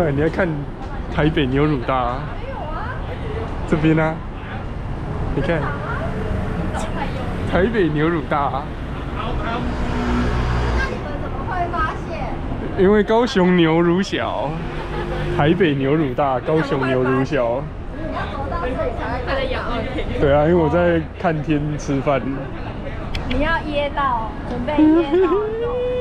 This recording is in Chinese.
看，你要看台北牛乳大，这边呢、啊，你看台北牛乳大。 那你们怎么会发现？ 因为高雄牛乳小，台北牛乳大，高雄牛乳小。 你要走到这里才会看得仰望天。 对啊，因为我在看天吃饭。 你要噎到，准备噎到。